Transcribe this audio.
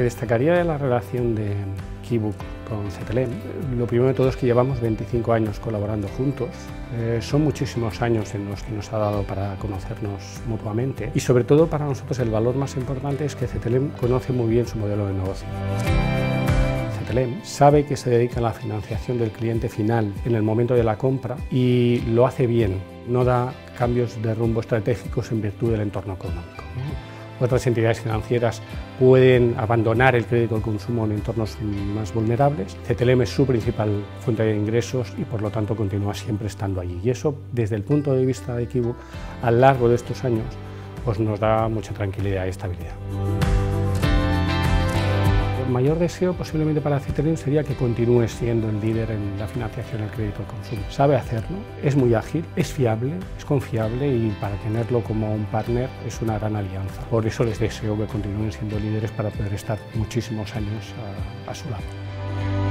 destacaría de la relación de Keybook con CTLM, lo primero de todo es que llevamos 25 años colaborando juntos. Son muchísimos años en los que nos ha dado para conocernos mutuamente y sobre todo para nosotros el valor más importante es que CTLM conoce muy bien su modelo de negocio. CTLM sabe que se dedica a la financiación del cliente final en el momento de la compra y lo hace bien, no da cambios de rumbo estratégicos en virtud del entorno económico. Otras entidades financieras pueden abandonar el crédito al consumo en entornos más vulnerables. CTLM es su principal fuente de ingresos y por lo tanto continúa siempre estando allí. Y eso, desde el punto de vista de Keybook, a lo largo de estos años, pues nos da mucha tranquilidad y estabilidad. El mayor deseo posiblemente para CTLM sería que continúe siendo el líder en la financiación del crédito al consumo. Sabe hacerlo, es muy ágil, es fiable, es confiable y para tenerlo como un partner es una gran alianza. Por eso les deseo que continúen siendo líderes para poder estar muchísimos años a su lado.